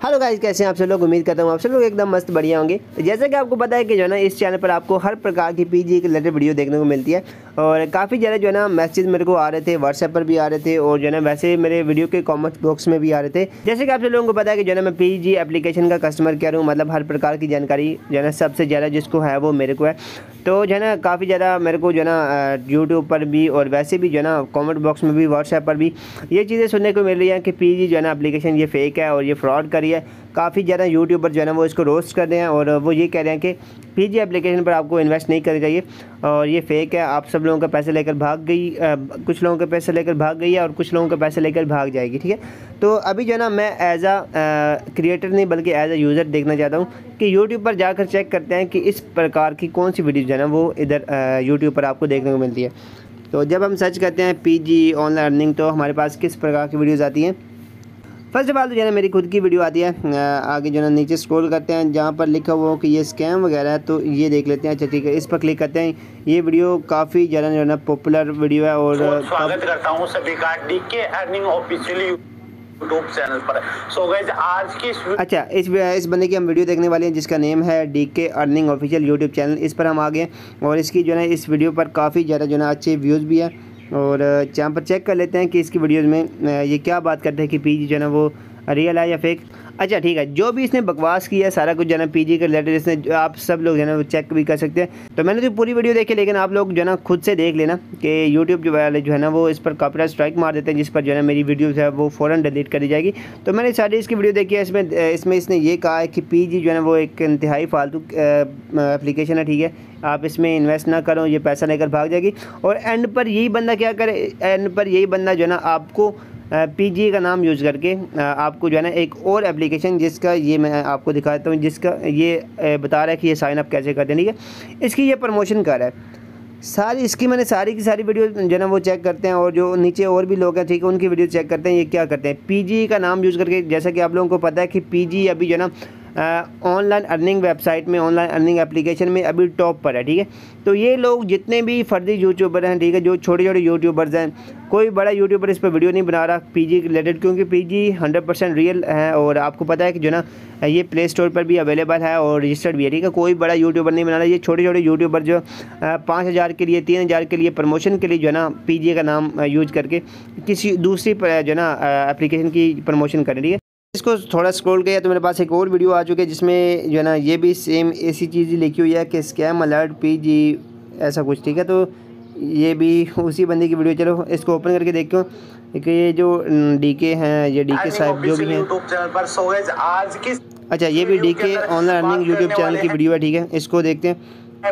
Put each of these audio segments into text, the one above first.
Hello guys, कैसे हैं आप सब लोग। उम्मीद करता हूँ आप सब लोग एकदम मस्त बढ़िया होंगे। जैसे कि आपको पता है कि जो है ना इस चैनल पर आपको हर प्रकार की पीजी के रिलेटेड वीडियो देखने को मिलती है और काफ़ी ज़्यादा जो है ना मैसेज मेरे को आ रहे थे, व्हाट्सएप पर भी आ रहे थे और जो है ना वैसे मेरे वीडियो के कमेंट बॉक्स में भी आ रहे थे। जैसे कि आप सब लोगों को पता है कि जो है ना मैं पीजी एप्लीकेशन का कस्टमर केयर हूँ, मतलब हर प्रकार की जानकारी जो है ना सबसे ज़्यादा जिसको है वो मेरे को है। तो जो है ना काफ़ी ज़्यादा मेरे को जो है ना यूट्यूब पर भी और वैसे भी जो है ना कमेंट बॉक्स में भी, व्हाट्सएप पर भी ये चीज़ें सुनने को मिल रही हैं कि पीजी जो है ना एप्लीकेशन ये फेक है और ये फ्रॉड कर रही है। काफ़ी ज़्यादा यूट्यूबर जो है ना वो इसको रोस्ट कर रहे हैं और वो ये कह रहे हैं कि पीजी एप्लीकेशन पर आपको इन्वेस्ट नहीं करना चाहिए और ये फेक है, आप सब लोगों का पैसे लेकर भाग गई, कुछ लोगों के पैसे लेकर भाग गई है और कुछ लोगों के पैसे लेकर भाग जाएगी। ठीक है, तो अभी जो है ना मैं एज आ क्रिएटर नहीं बल्कि एज आ यूज़र देखना चाहता हूँ कि यूट्यूब पर जाकर चेक करते हैं कि इस प्रकार की कौन सी वीडियो जो है ना वो इधर यूट्यूब पर आपको देखने को मिलती है। तो जब हम सर्च करते हैं पीजी ऑनलाइन अर्निंग तो हमारे पास किस प्रकार की वीडियोज़ आती हैं। फर्स्ट ऑफ ऑल तो जो है ना मेरी खुद की वीडियो आती है। आगे जो है ना नीचे स्क्रॉल करते हैं, जहाँ पर लिखा हुआ हो कि ये स्कैम वगैरह है तो ये देख लेते हैं। अच्छा ठीक है, इस पर क्लिक करते हैं। ये वीडियो काफ़ी ज़्यादा जो है ना पॉपुलर वीडियो है और स्वागत करता हूँ सभी का DK earning officially YouTube channel पर। सो गाइस आज की अच्छा इस बंदे की हम वीडियो देखने वाले हैं जिसका नेम है DK earning official YouTube channel. इस पर हम आ गए और इसकी जो है ना इस वीडियो पर काफ़ी ज़्यादा जो है ना अच्छे व्यूज़ भी है और यहाँ पर चेक कर लेते हैं कि इसकी वीडियोज़ में ये क्या बात करते हैं कि पीजी जो है ना वो रियल है या फेक। अच्छा ठीक है, जो भी इसने बकवास किया है सारा कुछ जो है ना पीजी के रिलेटेड इसने आप सब लोग जो है ना वो चेक भी कर सकते हैं। तो मैंने तो पूरी वीडियो देखी, लेकिन आप लोग जो है ना खुद से देख लेना कि यूट्यूब जो वाले जो है ना वो इस पर कॉपीराइट स्ट्राइक मार देते हैं, जिस पर जो है ना मेरी वीडियो है वो फ़ौरन डिलीट कर दी जाएगी। तो मैंने सारी इसकी वीडियो देखी है। इसमें इसने ये कहा है कि पीजी जो है ना वो एक इंतहाई फालतू एप्लीकेशन है। ठीक है, आप इसमें इन्वेस्ट ना करो, ये पैसा लेकर भाग जाएगी। और एंड पर यही बंदा क्या करे, एंड पर यही बंदा जो है ना आपको पीजी का नाम यूज़ करके आपको जो है ना एक और एप्लीकेशन जिसका ये मैं आपको दिखाता हूँ, जिसका ये बता रहा है कि ये साइन अप कैसे करते हैं। ठीक है, इसकी ये प्रमोशन कर रहा है सारी, इसकी मैंने सारी की सारी वीडियो जो है ना वो चेक करते हैं और जो नीचे और भी लोग हैं ठीक है उनकी वीडियो चेक करते हैं। ये क्या करते हैं पीजी का नाम यूज़ करके, जैसा कि आप लोगों को पता है कि पीजी अभी जो है ना ऑनलाइन अर्निंग वेबसाइट में, ऑनलाइन अर्निंग एप्लीकेशन में अभी टॉप पर है। ठीक है, तो ये लोग जितने भी फर्जी यूट्यूबर हैं, ठीक है, जो छोटे छोटे यूट्यूबर्स हैं, कोई बड़ा यूट्यूबर इस पर वीडियो नहीं बना रहा पीजी के रिलेटेड, क्योंकि पीजी 100% रियल है और आपको पता है कि जो ना ये प्ले स्टोर पर भी अवेलेबल है और रजिस्टर्ड भी है। ठीक है, कोई बड़ा यूट्यूबर नहीं बना रहा। ये छोटे छोटे यूट्यूबर जो 5,000 के लिए, 3,000 के लिए प्रमोशन के लिए जो है ना पीजी का नाम यूज करके किसी दूसरी जो है ना एप्लीकेशन की प्रमोशन कर रही है। इसको थोड़ा स्क्रॉल किया तो मेरे पास एक और वीडियो आ चुकी है जिसमें जो है ना ये भी सेम ऐसी चीज़ लिखी हुई है कि स्कैम अलर्ट पीजी ऐसा कुछ। ठीक है, तो ये भी उसी बंदे की वीडियो। चलो इसको ओपन करके देखो कि ये जो डीके हैं, ये डीके साहब जो भी हैं यूट्यूब चैनल पर। सो गाइस आज की अच्छा ये भी DK online earning YouTube channel की वीडियो है। ठीक है, इसको देखते हैं।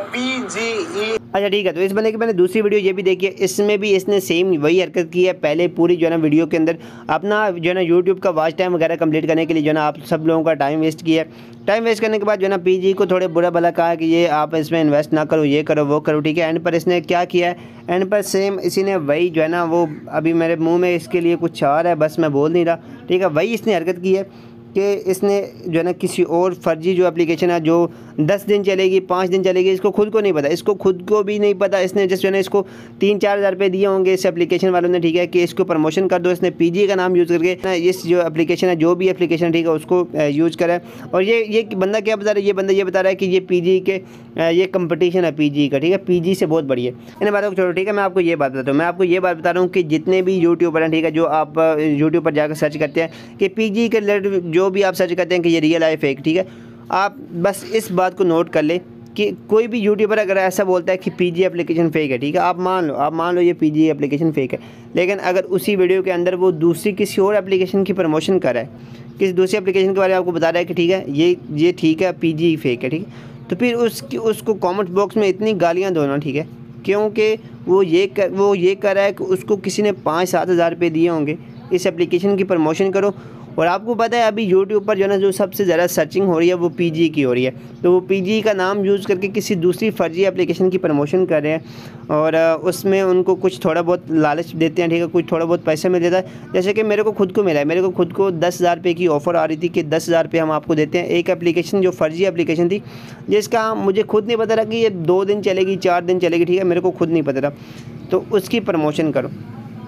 पीजी अच्छा ठीक है, तो इस बंदे की मैंने दूसरी वीडियो ये भी देखी है, इसमें भी इसने सेम वही हरकत की है। पहले पूरी जो है ना वीडियो के अंदर अपना जो है ना यूट्यूब का वॉच टाइम वगैरह कंप्लीट करने के लिए जो है ना आप सब लोगों का टाइम वेस्ट किया है। टाइम वेस्ट करने के बाद जो है ना पीजी को थोड़े बुरा भला कहा कि ये आप इसमें इन्वेस्ट ना करो, ये करो वो करो। ठीक है, एंड पर इसने क्या किया है, एंड पर सेम इसी ने वही जो है ना वो अभी मेरे मुँह में इसके लिए कुछ आ रहा है, बस मैं बोल नहीं रहा। ठीक है, वही इसने हरकत की है कि इसने जो है ना किसी और फर्जी जो एप्लीकेशन है जो 10 दिन चलेगी, 5 दिन चलेगी, इसको खुद को नहीं पता, इसको खुद को भी नहीं पता। इसने जस्ट जो है ना इसको 3-4 हज़ार रुपये दिए होंगे इस एप्लीकेशन वालों ने। ठीक है, कि इसको प्रमोशन कर दो। इसने पीजी का नाम यूज़ करके ना इस जो एप्लीकेशन है, जो भी एप्लीकेशन ठीक है उसको यूज़ करा और ये बंदा क्या बता रहा है, ये बंदा ये बता रहा है कि ये पीजी के ये कंपटीशन है पीजी का। ठीक है, पीजी से बहुत बढ़िया है। इन बातों को छोड़ो। ठीक है, मैं आपको ये बात बताता हूँ, मैं आपको ये बात बता रहा हूँ कि जितने भी यूट्यूबर हैं, ठीक है, जो आप यूट्यूब पर जाकर सर्च करते हैं कि पीजी के रिलेटेड जो भी आप सर्च करते हैं कि ये रियल है फेक, ठीक है, आप बस इस बात को नोट कर ले कि कोई भी यूट्यूबर अगर ऐसा बोलता है कि पीजी एप्लीकेशन फेक है, ठीक है, आप मान लो ये पीजी एप्लीकेशन फेक है, लेकिन अगर उसी वीडियो के अंदर वो दूसरी किसी और एप्लीकेशन की प्रमोशन कर रहा है, किसी दूसरी एप्लीकेशन के बारे में आपको बता रहा है कि ठीक है ये ठीक है पीजी फेक है, ठीक है, तो फिर उसको कमेंट बॉक्स में इतनी गालियाँ दो ना, ठीक है, क्योंकि वो ये कर रहा है कि उसको किसी ने 5-7 हज़ार रुपये दिए होंगे इस एप्लीकेशन की प्रमोशन करो। और आपको पता है अभी यूट्यूब पर जो है ना जो सबसे ज़्यादा सर्चिंग हो रही है वो पीजी की हो रही है, तो वो पीजी का नाम यूज़ करके किसी दूसरी फर्जी एप्लीकेशन की प्रमोशन कर रहे हैं और उसमें उनको कुछ थोड़ा बहुत लालच देते हैं। ठीक है, कुछ थोड़ा बहुत पैसा मिल जाता है। जैसे कि मेरे को खुद को मिला है, मेरे को खुद को 10,000 रुपये की ऑफ़र आ रही थी कि 10,000 रुपये हम आपको देते हैं। एक एप्लीकेशन जो फर्जी एप्लीकेशन थी जिसका मुझे खुद नहीं पता रहा कि ये 2 दिन चलेगी, 4 दिन चलेगी, ठीक है, मेरे को खुद नहीं पता रहा, तो उसकी प्रमोशन करो।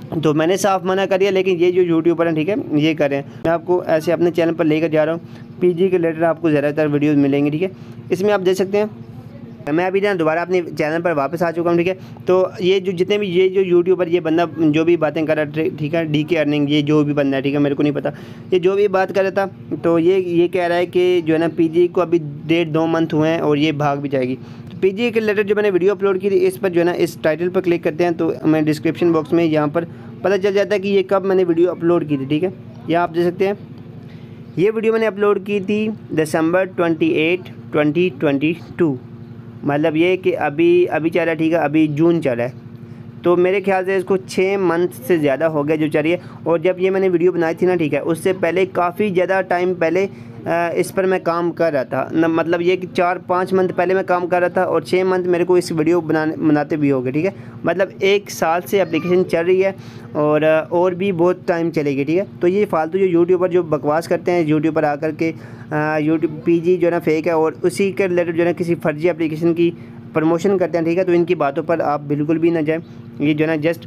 तो मैंने साफ मना कर दिया, लेकिन ये जो यूट्यूबर हैं ठीक है ये करें। मैं आपको ऐसे अपने चैनल पर लेकर जा रहा हूँ। पीजी के रिलेटेड आपको ज़्यादातर वीडियोस मिलेंगे ठीक है। इसमें आप देख सकते हैं मैं अभी ना दोबारा अपने चैनल पर वापस आ चुका हूँ ठीक है। तो ये जो जितने भी ये जो यूट्यूबर ये बंदा जो भी बातें कर रहा है ठीक है, डीके अर्निंग ये जो भी बंदा है ठीक है, मेरे को नहीं पता ये जो भी बात कर रहा था, तो ये कह रहा है कि जो है ना पीजी को अभी 1.5-2 मंथ हुए हैं और ये भाग भी जाएगी। तो पीजी के रिलेटेड जो मैंने वीडियो अपलोड की थी इस पर जो है ना इस टाइटल पर क्लिक करते हैं तो मैं डिस्क्रिप्शन बॉक्स में यहाँ पर पता चल जाता है कि ये कब मैंने वीडियो अपलोड की थी ठीक है। यहाँ आप देख सकते हैं ये वीडियो मैंने अपलोड की थी दिसंबर 28, 2022। मतलब ये कि अभी चल रहा है ठीक है, अभी जून चल रहा है, तो मेरे ख्याल से इसको 6 मंथ से ज़्यादा हो गया जो चल रही है। और जब ये मैंने वीडियो बनाई थी ना ठीक है, उससे पहले काफ़ी ज़्यादा टाइम पहले इस पर मैं काम कर रहा था न, मतलब ये कि 4-5 मंथ पहले मैं काम कर रहा था और 6 मंथ मेरे को इस वीडियो बनाते भी हो गए ठीक है। मतलब 1 साल से एप्लीकेशन चल रही है और भी बहुत टाइम चलेगी ठीक है। तो ये फालतू जो यूट्यूबर जो बकवास करते हैं यूट्यूब पर आकर के यूट्यूब पीजी जो है ना फेक है और उसी के रिलेटेड जो है ना किसी फर्जी एप्लीकेशन की प्रमोशन करते हैं ठीक है, तो इनकी बातों पर आप बिल्कुल भी ना जाएं। ये जो है ना जस्ट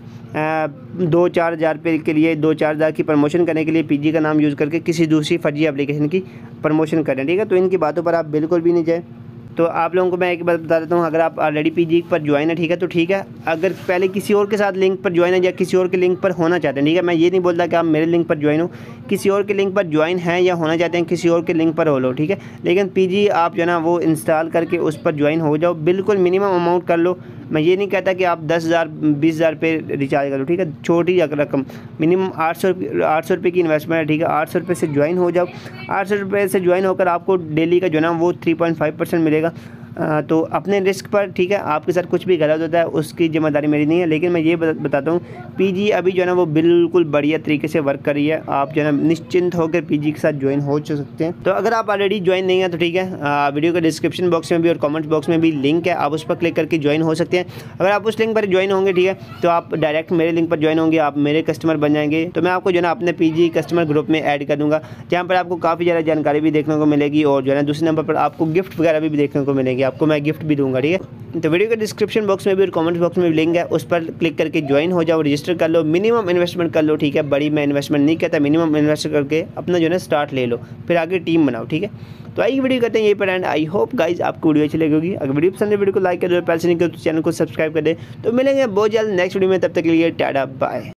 2-4 हज़ार रुपये के लिए 2-4 हज़ार की प्रमोशन करने के लिए पीजी का नाम यूज़ करके किसी दूसरी फर्जी एप्लीकेशन की प्रमोशन करें ठीक है, तो इनकी बातों पर आप बिल्कुल भी नहीं जाएं। तो आप लोगों को मैं एक बात बता देता हूँ, अगर आप ऑलरेडी पीजी पर ज्वाइन है ठीक है तो ठीक है, अगर पहले किसी और के साथ लिंक पर ज्वाइन है या किसी और के लिंक पर होना चाहते हैं ठीक है, मैं ये नहीं बोलता कि आप मेरे लिंक पर ज्वाइन हो, किसी और के लिंक पर ज्वाइन हैं या होना चाहते हैं किसी और के लिंक पर हो लो ठीक है, लेकिन पीजी आप जो है ना वो इंस्टॉल करके उस पर ज्वाइन हो जाओ, बिल्कुल मिनिमम अमाउंट कर लो। मैं ये नहीं कहता कि आप 10,000 20,000 रुपये रिचार्ज करो ठीक है, छोटी रकम मिनिमम 800 रुपये की इन्वेस्टमेंट है ठीक है। 800 रुपये से ज्वाइन हो जाओ, 800 रुपये से ज्वाइन होकर आपको डेली का जो है ना वो 3.5% मिलेगा। तो अपने रिस्क पर ठीक है, आपके साथ कुछ भी गलत होता है उसकी जिम्मेदारी मेरी नहीं है, लेकिन मैं ये बताता हूँ पीजी अभी जो है ना वो बिल्कुल बढ़िया तरीके से वर्क कर रही है। आप जो है ना निश्चिंत होकर पीजी के साथ ज्वाइन हो सकते हैं। तो अगर आप ऑलरेडी ज्वाइन नहीं है तो ठीक है, वीडियो के डिस्क्रिप्शन बॉक्स में भी और कमेंट बॉक्स में भी लिंक है, आप उस पर क्लिक करके ज्वाइन हो सकते हैं। अगर आप उस लिंक पर ज्वाइन होंगे ठीक है, तो आप डायरेक्ट मेरे लिंक पर ज्वाइन होंगे, आप मेरे कस्टमर बन जाएंगे। तो मैं आपको जो है ना अपने पीजी कस्टमर ग्रुप में ऐड कर दूँगा, जहाँ पर आपको काफ़ी ज़्यादा जानकारी भी देखने को मिलेगी और जो है ना दूसरे नंबर पर आपको गिफ्ट वगैरह भी देखने को मिलेंगे, आपको मैं गिफ्ट भी दूंगा ठीक है। तो वीडियो के डिस्क्रिप्शन बॉक्स में भी और कमेंट बॉक्स में भी लिंक है, उस पर क्लिक करके ज्वाइन हो जाओ, रजिस्टर कर लो, मिनिमम इन्वेस्टमेंट कर लो ठीक है। बड़ी मैं इन्वेस्टमेंट नहीं कहता, मिनिमम इन्वेस्ट करके अपना जो है ना स्टार्ट ले लो, फिर आगे टीम बनाओ ठीक है। तो आई वीडियो करते हैं यही पर एंड। आई होप गाइज आपको वीडियो अच्छी लगी। अगर वीडियो पसंद है वीडियो को लाइक कर दो, पहले से नहीं कर तो चैनल को सब्सक्राइब कर दे। तो मिलेंगे बहुत जल्द नेक्स्ट वीडियो में, तब तक के लिए टाटा बाय।